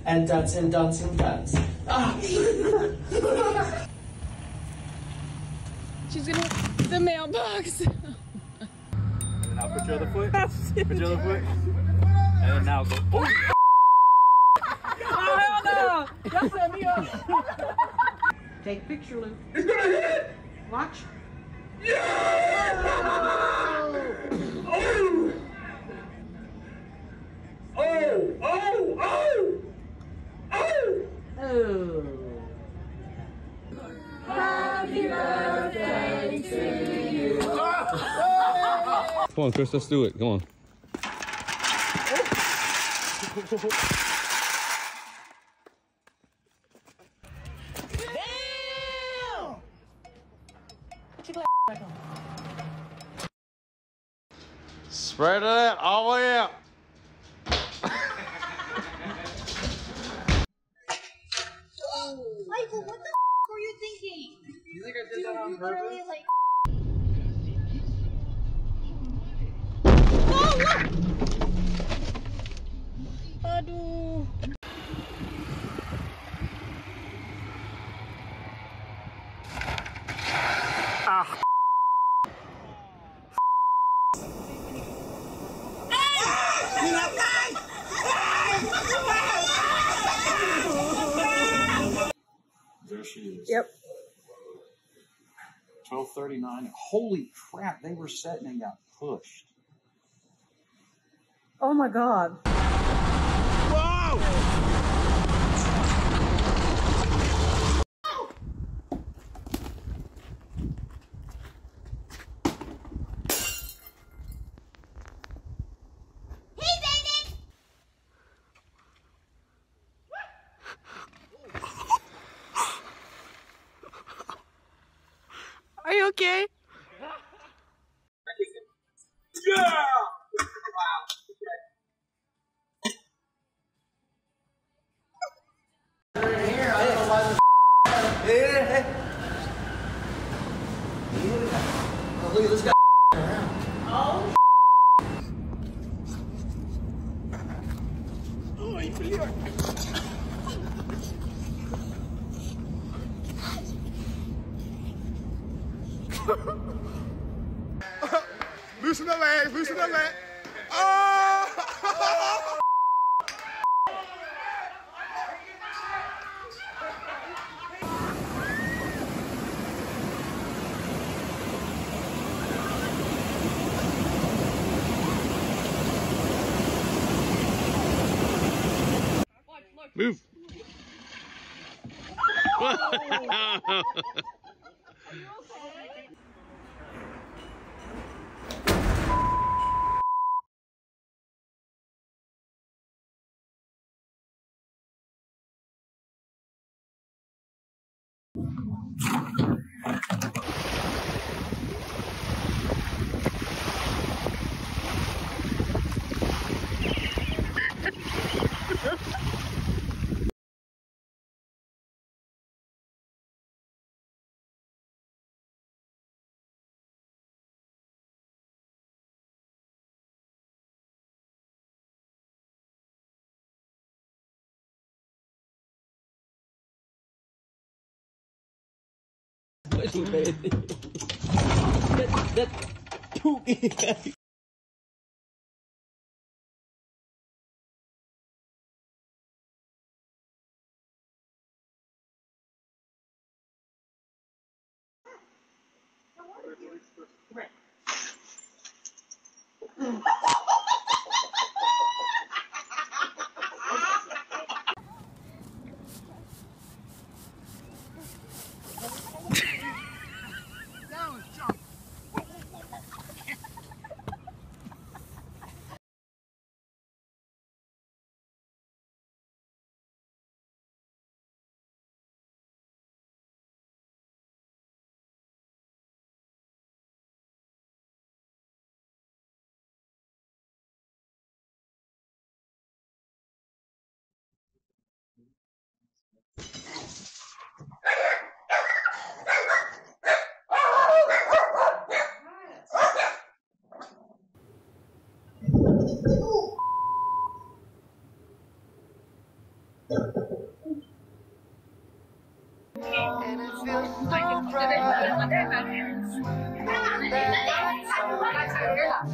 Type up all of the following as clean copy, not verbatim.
and dance and dance and dance. Ah. She's gonna the mailbox. And now put your other foot. Put your other foot. And then now go. Oh, hell no! Y'all set me up. Take a picture, Luke. It's gonna hit! Watch. Yeah! Oh! Oh! Oh! Oh! Oh! Oh. Happy birthday to you. Come on, Chris, let's do it. Come on. Spread it out all the way out. Michael, what the were you thinking? You think I did that on purpose? Like... Aduh. There she is. Yep. 12:39. Holy crap, they were setting and got pushed. Oh my God. Whoa! Are you okay? Yeah! Here, I don't know why this Oh, look at this guy around. Oh. Ay, pelear. Loosen the legs, loosen the leg. Oh! Move.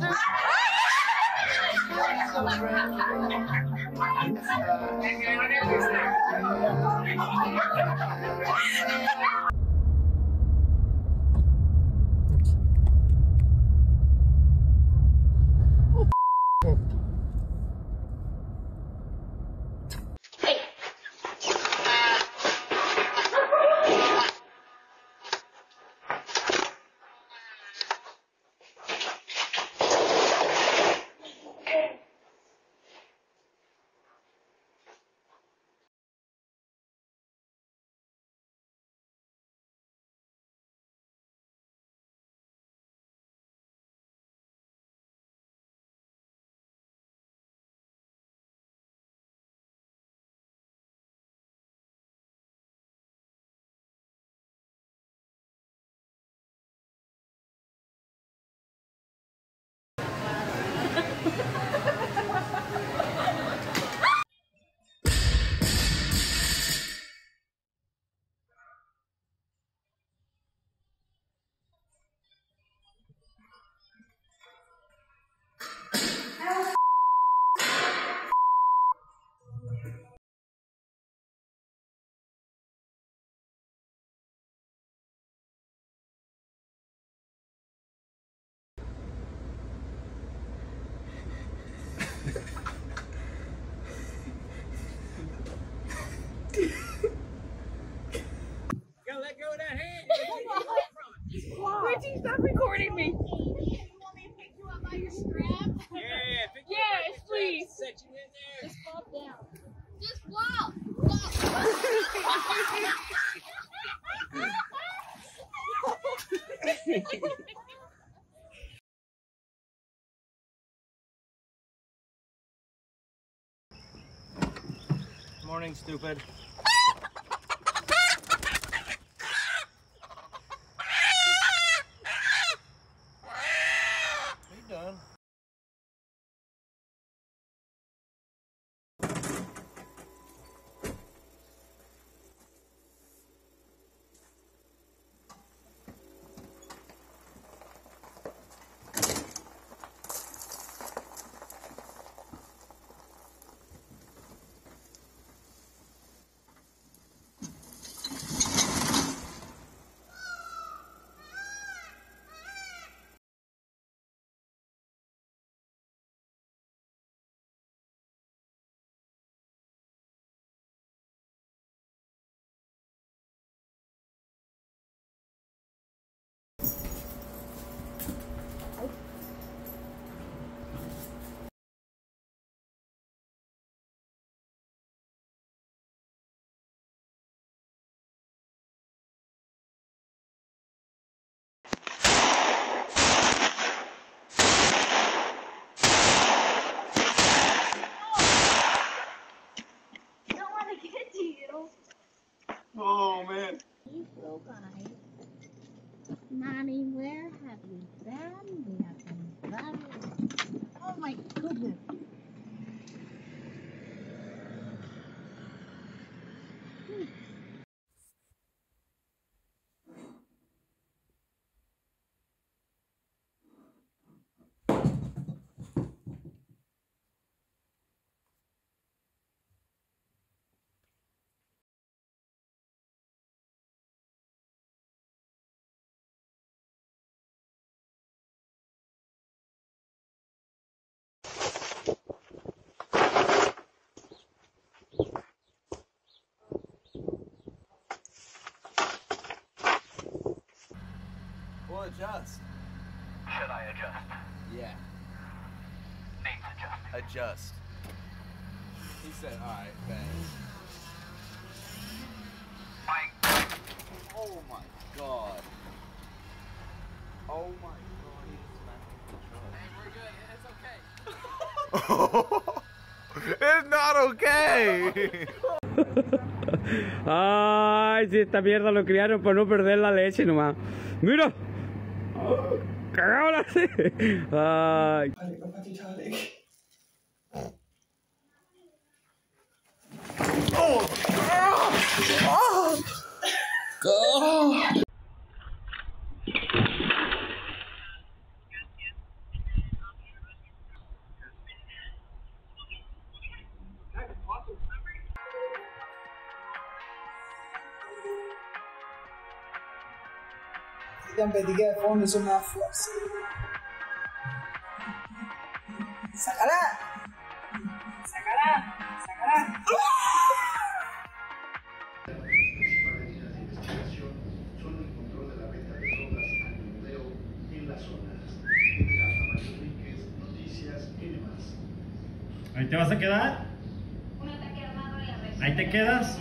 sister. Richie, stop recording me. You want me to pick you up by your strap? Yes, please. Set you in there. Just fall down. Just walk. Morning, stupid. Are you done? Oh man. You so guys. Mommy, where have you been? We have been running. Oh my goodness. We'll adjust. Should I adjust? Yeah. Needs adjusting. Adjust. He said, alright, bet. Mike. Oh my god. Oh my god, he just smacked the truck. Hey, we're good. It's okay. It's not okay. Ay, si esta mierda lo criaron por no perder la leche nomás. ¡Mira! ¡Cagado la sí! Ay. Vediamo, vedi che fondo sono a forza. Sácala. Sácala. Sácala. ¿Ahí te vas a quedar? ¿Ahí te quedas?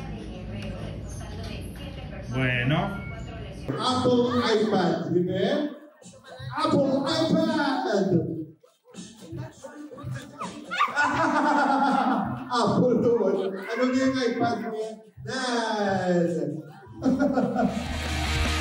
Bueno. Apple iPad, ¿bien? Apple iPad. Apple tuh. Ano yung iPad niya? Nice.